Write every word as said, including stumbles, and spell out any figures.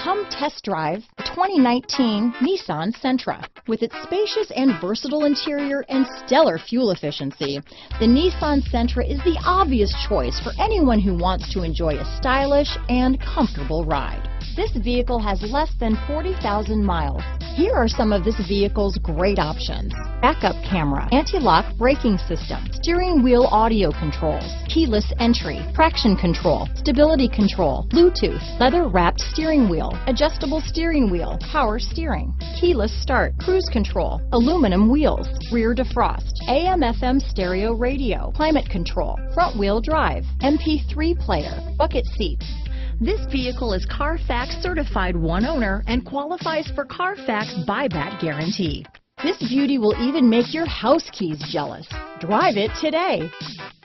Come test drive the twenty nineteen Nissan Sentra. With its spacious and versatile interior and stellar fuel efficiency, the Nissan Sentra is the obvious choice for anyone who wants to enjoy a stylish and comfortable ride. This vehicle has less than forty thousand miles. Here are some of this vehicle's great options: backup camera, anti-lock braking system, steering wheel audio controls, keyless entry, traction control, stability control, Bluetooth, leather-wrapped steering wheel, adjustable steering wheel, power steering, keyless start, cruise control, aluminum wheels, rear defrost, A M F M stereo radio, climate control, front-wheel drive, M P three player, bucket seats. This vehicle is Carfax certified one owner and qualifies for Carfax buyback guarantee. This beauty will even make your house keys jealous. Drive it today.